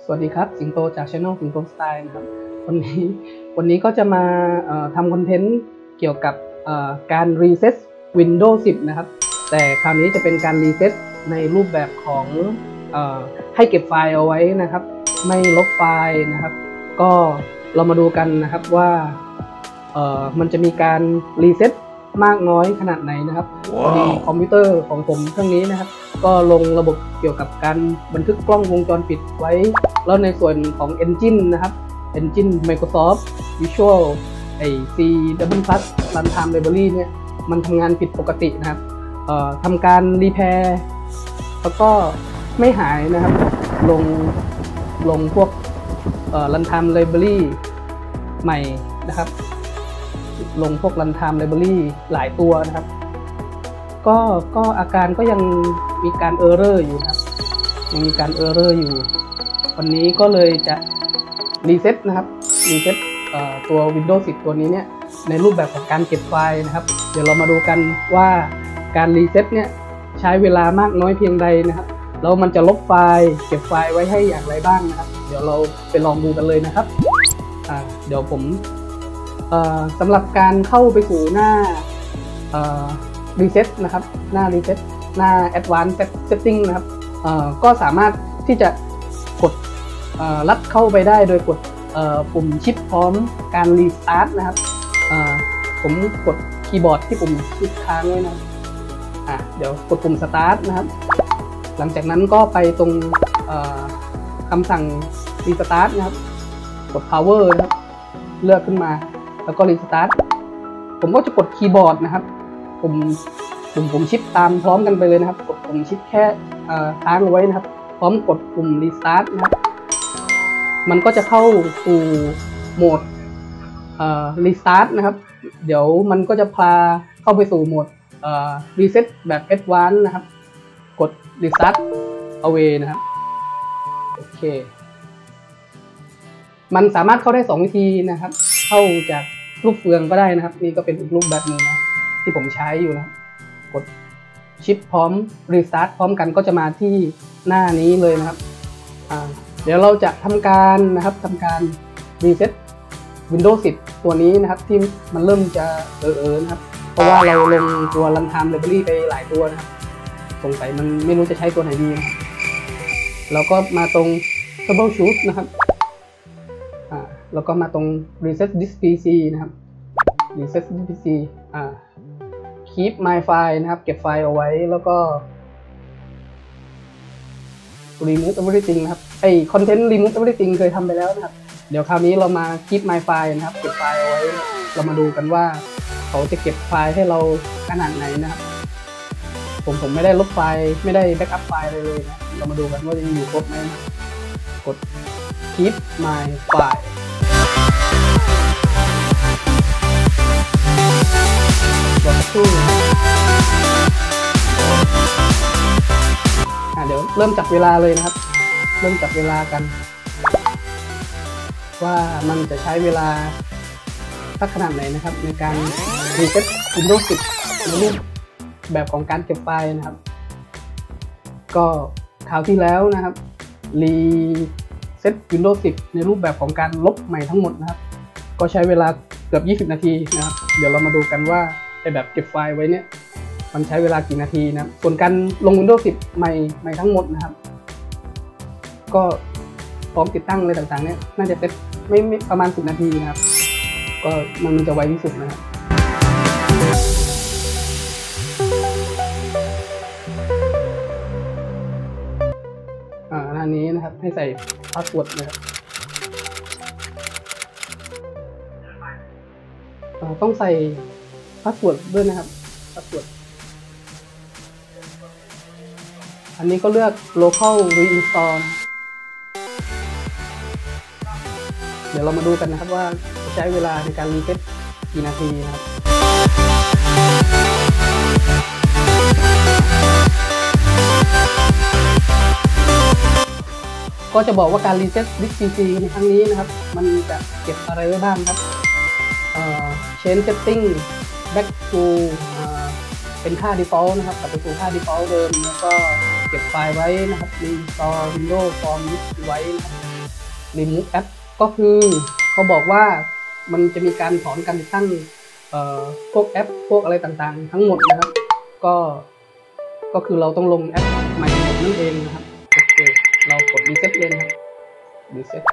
สวัสดีครับสิงโตจาก Channel สิงโตสไตล์นะครับวันนี้ก็จะมาทำคอนเทนต์เกี่ยวกับการรีเซ็ต Windows 10 นะครับแต่คราวนี้จะเป็นการรีเซ็ตในรูปแบบของให้เก็บไฟล์เอาไว้นะครับไม่ลบไฟล์นะครับก็เรามาดูกันนะครับว่ามันจะมีการรีเซ็ตมากน้อยขนาดไหนนะครับพอดีคอมพิวเตอร์ของผมเครื่องนี้นะครับก็ลงระบบเกี่ยวกับการบันทึกกล้องวงจรปิดไว้แล้วในส่วนของ Engine นะครับ Engine Microsoft Visual C++ Runtime Library เนี่ยมันทำงานผิดปกตินะครับทำการรีแพร์แล้วก็ไม่หายนะครับลงพวกRuntime Library ใหม่นะครับลงพวก Runtime Library หลายตัวนะครับก็อาการก็ยังมีการเออร์เรอร์อยู่นะครับยังมีการเออร์เรอร์อยู่วันนี้ก็เลยจะรีเซ็ตนะครับรีเซ็ตตัว Windows 10 ตัวนี้เนี่ยในรูปแบบของการเก็บไฟล์นะครับเดี๋ยวเรามาดูกันว่าการรีเซ็ตเนี่ยใช้เวลามากน้อยเพียงใดนะครับแล้วมันจะลบไฟล์เก็บไฟล์ไว้ให้อย่างไรบ้างนะครับเดี๋ยวเราไปลองดูกันเลยนะครับเดี๋ยวผมสำหรับการเข้าไปสู่หน้าreset นะครับหน้า reset หน้า advanced setting นะครับก็สามารถที่จะกดลัดเข้าไปได้โดยกดปุ่มชิปพร้อมการ restart นะครับผมกดคีย์บอร์ดที่ปุ่มชิปค้างไว้นะเดี๋ยวกดปุ่ม start นะครับหลังจากนั้นก็ไปตรงคำสั่ง restart นะครับกด power นะครับเลือกขึ้นมาแล้วก็ restart ผมก็จะกดคีย์บอร์ดนะครับปุ่มชิปตามพร้อมกันไปเลยนะครับกดปุ่มชิปแค่ค้างเอาไว้นะครับพร้อมกดปุ่ม restart นะครับมันก็จะเข้าสู่โหมดrestart นะครับเดี๋ยวมันก็จะพาเข้าไปสู่โหมดreset แบบ advanced นะครับกด restart away นะครับโอเคมันสามารถเข้าได้2 วิธีนะครับเข้าจากรูปเฟืองก็ได้นะครับนี่ก็เป็นอีกรูปแบบหนึ่งนะที่ผมใช้อยู่นะกดชิปพร้อม restart พร้อมกันก็จะมาที่หน้านี้เลยนะครับเดี๋ยวเราจะทำการreset Windows 10 ตัวนี้นะครับที่มันเริ่มจะนะครับเพราะว่าเราลงตัว Runtime Library ไปหลายตัวนะครับสงสัยมันไม่รู้จะใช้ตัวไหนดีนะครับแล้วก็มาตรง Troubleshoot นะครับแล้วก็มาตรง reset this PC นะครับ reset this PC keep my file นะครับเก็บไฟล์เอาไว้แล้วก็ remove everything นะครับcontent remove everything เคยทำไปแล้วนะครับเดี๋ยวคราวนี้เรามา keep my file นะครับเก็บไฟล์เอาไว้เรามาดูกันว่าเขาจะเก็บไฟล์ให้เราขนาดไหนนะครับผมไม่ได้ลบไฟล์ไม่ได้แบ็กอัพไฟล์เลยนะเรามาดูกันว่าจะอยู่ครบไหมนะกด keep my fileเดี๋ยวเริ่มจับเวลาเลยนะครับเริ่มจับเวลากันว่ามันจะใช้เวลาสักขนาดไหนนะครับในการรีเซ็ต Windows 10 ในรูปแบบของการเก็บไฟล์นะครับก็คราวที่แล้วนะครับรีเซ็ต Windows 10 ในรูปแบบของการลบใหม่ทั้งหมดนะครับก็ใช้เวลาเกือบ20 นาทีนะครับเดี๋ยวเรามาดูกันว่าแบบเก็บไฟล์ไว้เนี่ยมันใช้เวลากี่นาทีนะส่วนการลง Windows 10 ใหม่ทั้งหมดนะครับก็พร้อมติดตั้งอะไรต่างๆเนี่ยน่าจะเซ็ตไม่ประมาณ10 นาทีนะครับก็มันจะไวที่สุดนะครับหน้านี้นะครับให้ใส่พาสเวิร์ดนะครับต้องใส่พาสเวิร์ดด้วยนะครับพาสเวิร์ดอันนี้ก็เลือก local reinstall เดี๋ยวเรามาดูกันนะครับว่าใช้เวลาในการรีเซ็ตกี่นาทีนะครับก็จะบอกว่าการรีเซ็ต Disk PC ในครั้งนี้นะครับมันจะเก็บอะไรไว้บ้างครับchange setting back to เป็นค่า default นะครับกลับไปสู่ค่า default เดิมแล้วก็เก็บไฟล์ไว้นะครับ restore Windows Form Disk ไว้นะครับ remove app ก็คือเขาบอกว่ามันจะมีการถอนการติดตั้งพวกแอปพวกอะไรต่างๆทั้งหมดนะครับก็คือเราต้องลงแอปใหม่หมดนั่นเองนะครับโอเคเรากด reset เลยนะครับ reset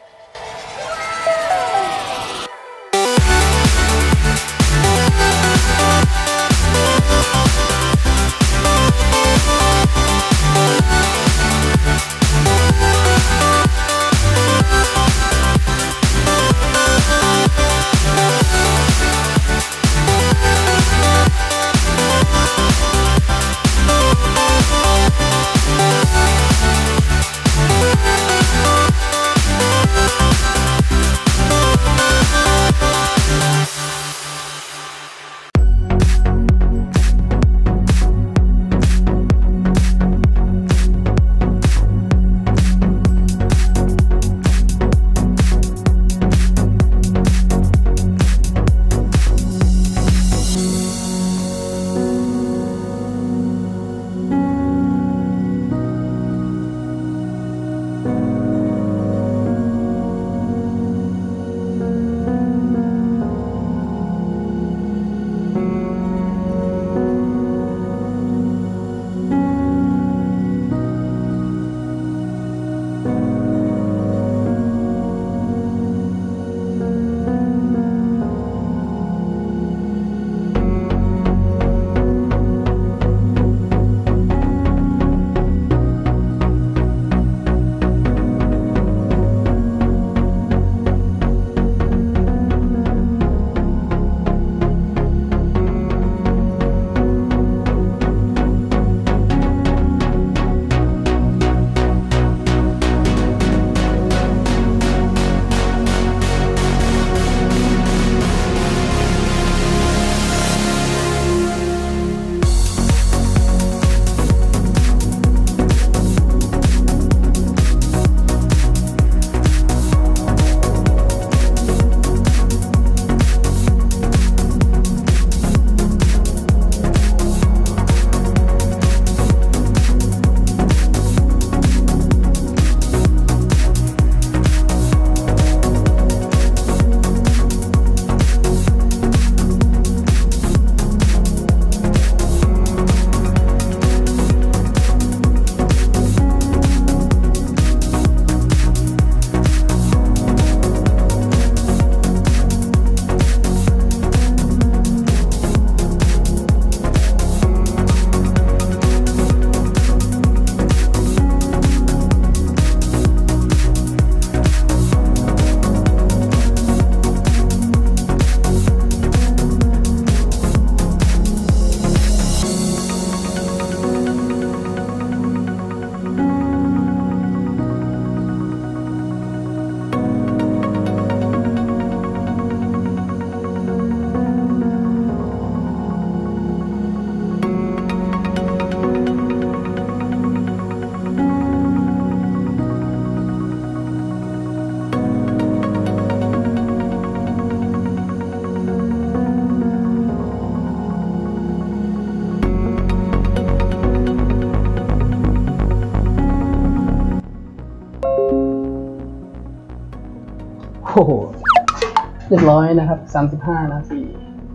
โอ้โหเรียบร้อยนะครับ35 นาที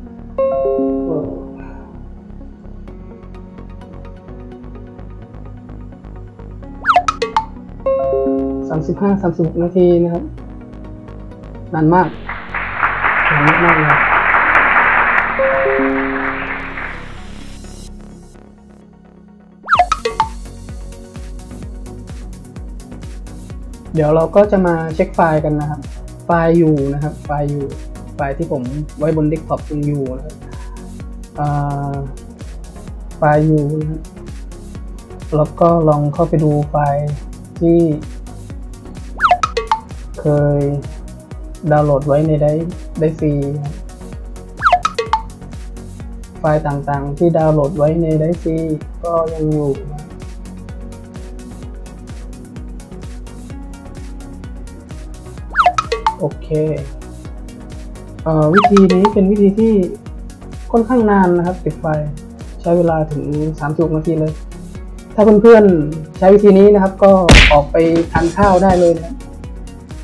36 นาทีนะครับนานมากเลยเดี๋ยวเราก็จะมาเช็คไฟล์กันนะครับไฟล์อยู่นะครับไฟล์ที่ผมไว้บนเดสก์ท็อปยังอยู่นะครับไฟล์อยู่นะครับแล้วก็ลองเข้าไปดูไฟล์ที่เคยดาวน์โหลดไว้ในได้ฟรีไฟล์ต่างๆที่ดาวน์โหลดไว้ในได้ฟรีก็ยังอยู่โอเควิธีนี้เป็นวิธีที่ค่อนข้างนานนะครับปิดไฟใช้เวลาถึง36 นาทีเลยถ้าเพื่อนๆใช้วิธีนี้นะครับก็ออกไปทานข้าวได้เลยนะ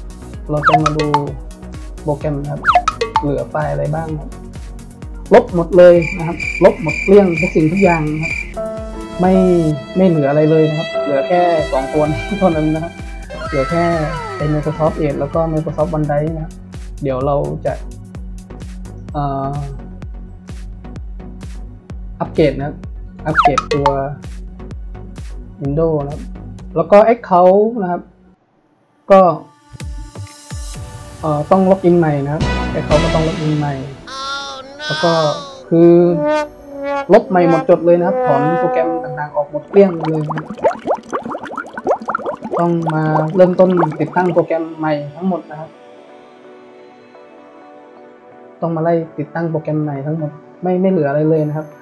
เราจะมาดูโปรแกรมนะครับเหลือไฟล์อะไรบ้างครับลบหมดเลยนะครับลบหมดเกลี้ยงทุกสิ่งทุกอย่างนะครับไม่เหลืออะไรเลยนะครับเหลือแค่2ตัวนี้เท่านั้นนะครับเหลือแค่เป็น Microsoft Edge แล้วก็ Microsoft OneDrive นะครับเดี๋ยวเราจะอัปเกรดนะครับอัปเกรดตัว Windows นะครับแล้วก็ Account นะครับก็ต้องล็อกอินใหม่นะครับAccountก็ต้องล็อกอินใหม่แล้วก็คือลบใหม่หมดจดเลยนะครับถอนโปรแกรมต่างๆออกหมดเกลี้ยงเลยนะต้องมาเริ่มต้นติดตั้งโปรแกรมใหม่ทั้งหมดนะครับต้องมาไล่ติดตั้งโปรแกรมใหม่ทั้งหมดไม่เหลืออะไรเลยนะครับ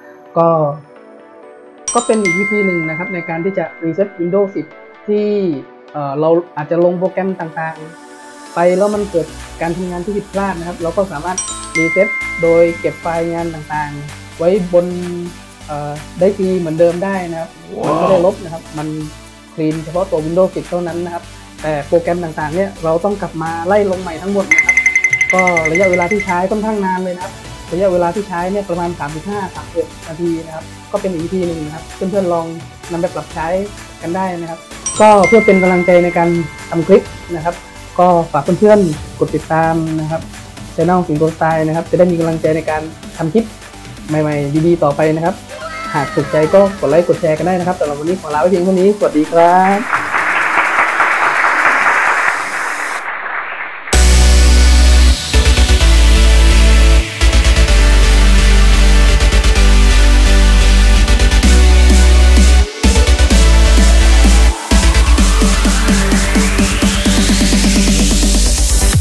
ก็เป็นอีกวิธีหนึ่งนะครับในการที่จะ reset Windows 10 ที่เราอาจจะลงโปรแกรมต่างๆไปแล้วมันเกิดการทำงานที่ผิดพลาดนะครับเราก็สามารถ reset โดยเก็บไฟล์งานต่างๆไว้บนได้ฟรีเหมือนเดิมได้นะครับมันไม่ได้ลบนะครับมันคลีนเฉพาะตัว Windows 10 เท่านั้นนะครับแต่โปรแกรมต่างๆเนี่ยเราต้องกลับมาไล่ลงใหม่ทั้งหมดนะครับก็ระยะเวลาที่ใช้ค่อนข้างนานเลยนะครับระยะเวลาที่ใช้เนี่ยประมาณ 35-37 นาทีนะครับก็เป็นอีกวิธีหนึ่งนะครับเพื่อนๆลองนำไปปรับใช้กันได้นะครับก็เพื่อเป็นกำลังใจในการทำคลิปนะครับก็ฝากเพื่อนๆกดติดตามนะครับช่องสิงโตสไตล์นะครับจะได้มีกำลังใจในการทำคลิปใหม่ๆดีๆต่อไปนะครับหากถูกใจก็กดไลค์กดแชร์กันได้นะครับสำหรับวันนี้ขอลาไปเพียงเท่านี้สวัสดีครับ